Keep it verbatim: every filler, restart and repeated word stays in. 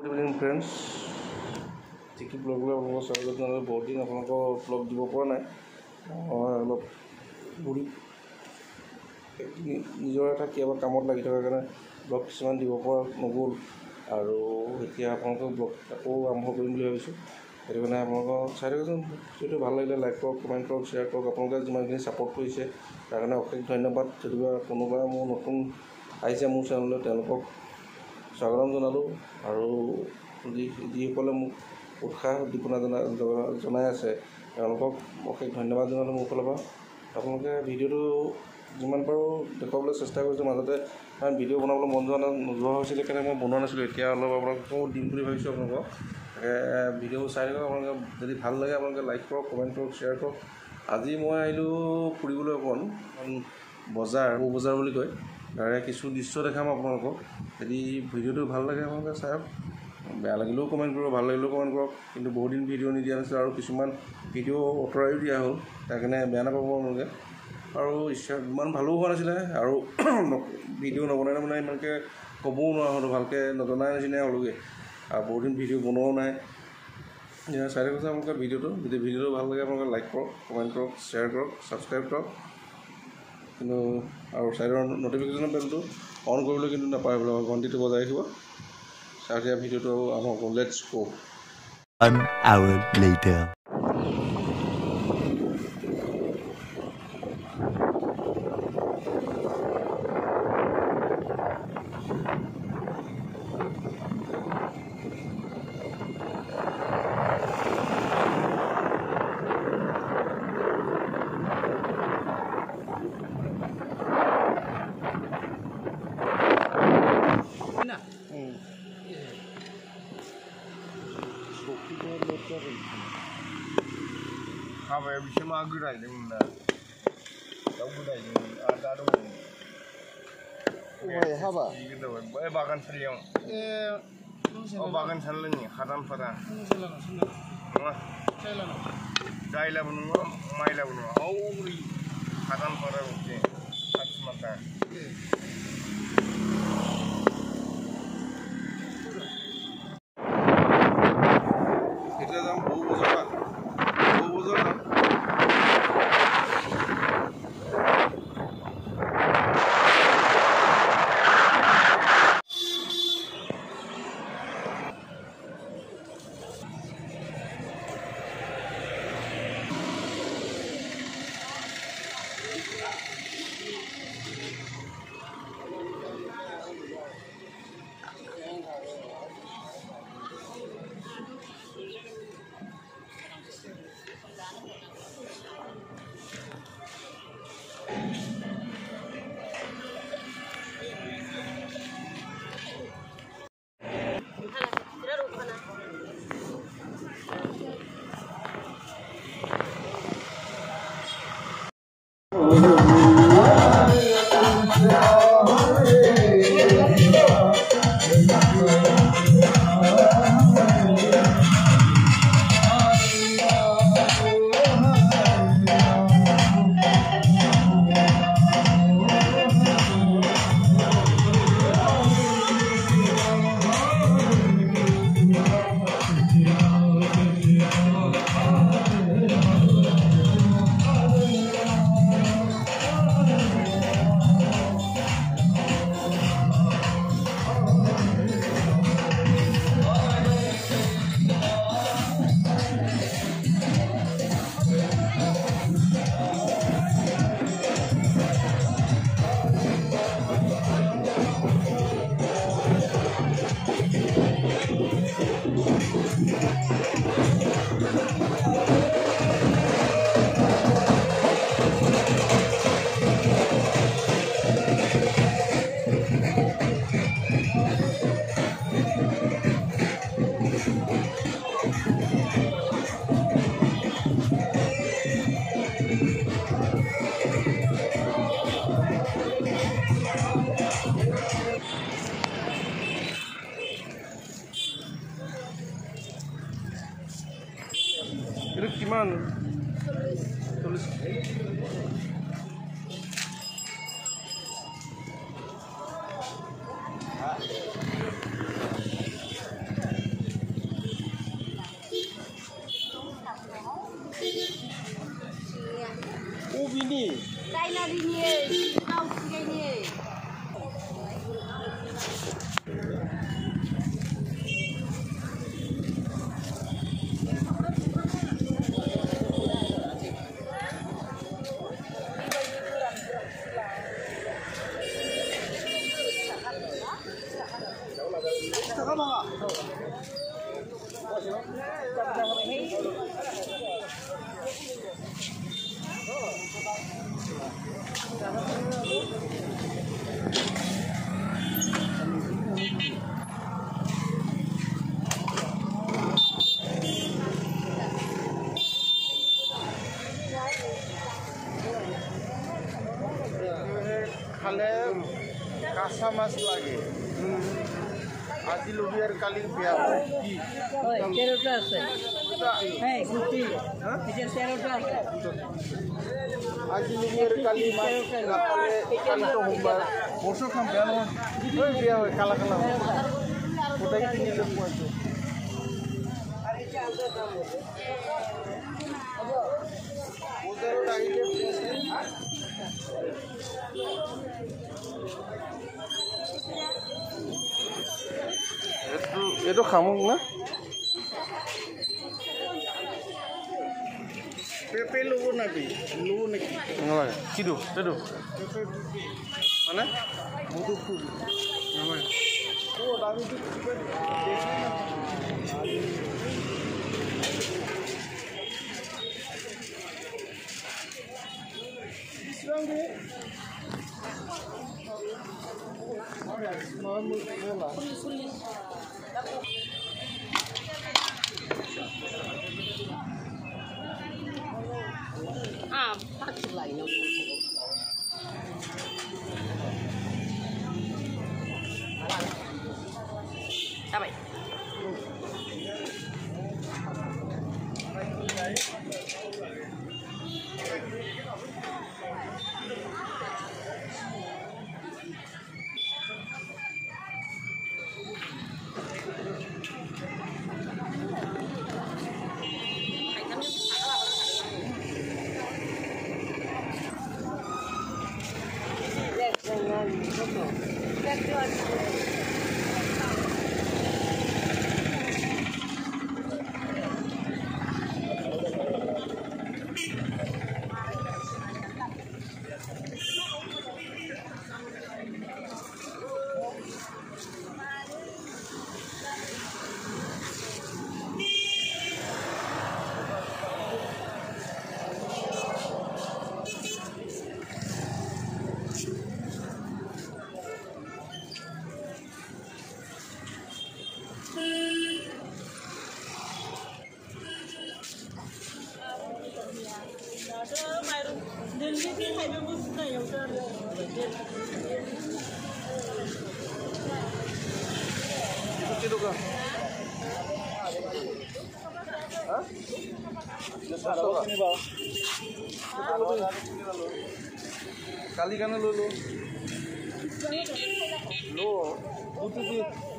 Good evening, friends. Tiki blog blog स्वागत जनालो बहुत दिन आपनको blog দিব পৰা নাই অলপ বুঢ়ী নিজৰ এটা কিবা কামত লাগি থকাৰ কাৰণে ব্লগ কিছুমান দিব পৰা নগ'ল আৰু এতিয়া আপোনালোকৰ ব্লগ আকৌ আৰম্ভ কৰিম বুলি ভাবিছোঁ সেইটো কাৰণে আপোনালোকৰ চাই থাককচোন যদি ভাল লাগিলে লাইক কৰক কমেণ্ট কৰক শ্বেয়াৰ কৰক আপোনালোকে যিমানখিনি ছাপোৰ্ট কৰিছে তাৰ কাৰণে অশেষ ধন্যবাদ যদি কোনোবা মোৰ নতুন আহিছে মোৰ চেনেললৈ তেওঁলোকক স্বাগতম জনালোঁ আৰু যি যিসকলে মোক উৎসাহ দিপনা জনাই আছে তেওঁলোকক অশেষ ধন্যবাদ জনালোঁ মোৰ ফালৰ পৰা আপোনালোকে ভিডিঅ'টো যিমান পাৰোঁ দেখুৱাবলৈ চেষ্টা কৰিছোঁ মাজতে কাৰণ ভিডিঅ' বনাবলৈ মন যোৱা নোযোৱা হৈছিলে কাৰণে মই বনোৱা নাছিলোঁ এতিয়া অলপ আপোনালোককো দিম বুলি ভাবিছোঁ আপোনালোকক ভিডিঅ' চাই থাকক আপোনালোকে যদি ভাল লাগে আপোনালোকে লাইক কৰক কমেণ্ট কৰক শ্বেয়াৰ কৰক আজি মই আহিলোঁ ফুৰিবলৈ অকণ বজাৰ সৌ বজাৰ বুলি কয় তাৰে কিছু দৃশ্য দেখাম আপোনালোকক যদি ভিডিঅ'টো ভাল লাগে আপোনালোকে চাওক বেয়া লাগিলেও কমেণ্ট কৰিব ভাল লাগিলেও কমেণ্ট কৰক কিন্তু বহুত দিন ভিডিঅ' নিদিয়া নাছিল আৰু কিছুমান ভিডিঅ' আঁতৰাইও দিয়া হ'ল তাৰ কাৰণে বেয়া নাপাব আপোনালোকে আৰু ইচ্ছা ইমান ভালো হোৱা নাছিলে আৰু ভিডিঅ' নবনাই মানে ইমানকৈ ক'বও নোৱাৰা হ'লোঁ ভালকৈ নজনাই নিচিনাই হ'লোগৈ আৰু বহুত দিন ভিডিঅ' বনোৱাও নাই চাই থাকোঁ আপোনালোকে ভিডিঅ'টো যদি ভিডিঅ'টো ভাল লাগে আপোনালোকে লাইক কৰক কমেণ্ট কৰক শ্বেয়াৰ কৰক ছাবস্ক্ৰাইব কৰক কিন্তু আৰু চাইডৰ নটিফিকেশ্যনৰ বেলটো অন কৰিবলৈ কিন্তু নাপায় বোলে ঘণ্টিটো বজাই ৰাখিব চাই ভিডিঅ'টো আৰম্ভ কৰোঁ let's go One hour later. हाबाया बिसोर मा गोदायदोंमोन ना दाउ गोदायदोंमोन आरो दा दंमोन बबे हाबा बै बागानसालियाव ए अ बागानसालिनि हादानफोरा नङा जायलाबो नङा माइलाबो नङा हौरै हादानफोरा मोनसे खाथिमाथा এটা যাম বহু বজাৰ বহু বজাৰ যাম itu gimana? Tulis. খালে কাঁচা মাছ লাগে আজি লবি আর কালি বিয়া কি ওই তেরোটা আছে হ্যাঁ গুটি এটা তেরোটা আছে আজি লবি আর কালি মাছ নাপালে কালি তো হোমবার বসো খাম বেয়া নহয় ওই বিয়া হয় কালা কালা ওটাই কিনিলে পয়সা ওদের টাইলে এইটো খামুক না পেঁপে লব নাকি লব নাকি নালাগে কিটো এইটো মানে মধু ফুল নালাগে ও দামি তো ah pakai lagi no Sampai. Itu kan? Hah? Kali kan lu lu. Lu, itu sih.